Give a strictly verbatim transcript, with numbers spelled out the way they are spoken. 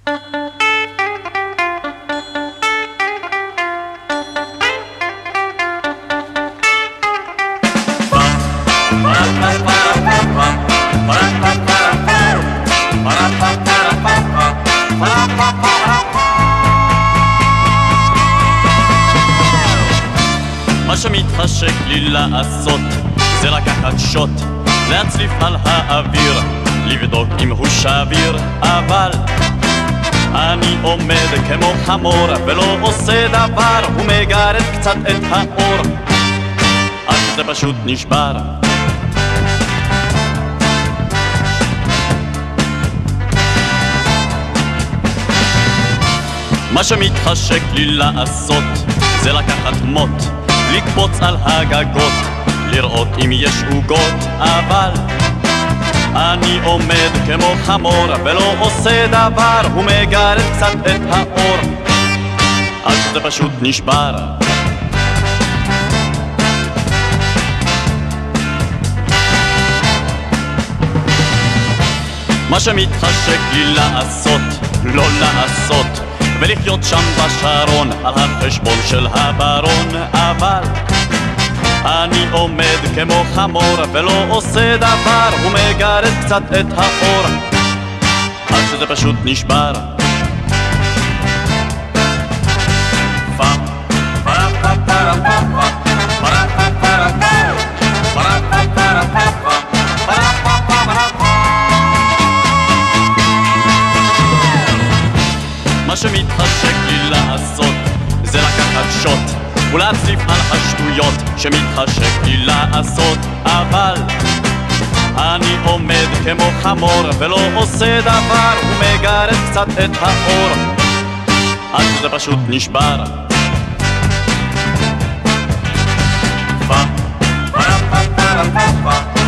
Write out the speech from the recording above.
מה שמתחשק לי לעשות זה לקחת שוט, להצליף על האוויר, לבדוק אם הוא שביר. אבל אני עומד כמו חמור ולא עושה דבר, הוא מגרד קצת את האור עד שזה פשוט נשבר. מה שמתחשק לי לעשות זה לקחת מוט, לקפוץ על הגגות, לראות אם יש עוגות. אבל אני עומד כמו חמור ולא עושה דבר, הוא מגרד קצת את האור עד שזה פשוט נשבר. מה שמתחשק לי לעשות, לא לעשות, ולחיות שם בשרון על החשבון של הברון. אבל אני עומד כמו חמור ולא עושה דבר, הוא מגרד קצת את האור עד שזה פשוט נשבר. מה שמתחשק לי לעשות זה לקחת שוט ולהצליף על השטויות שמתחשק לי לעשות. אבל אני עומד כמו חמור ולא עושה דבר, הוא מגרד קצת את האור עד שזה פשוט נשבר. Pa, pa, pa, pa, pa, pa, pa.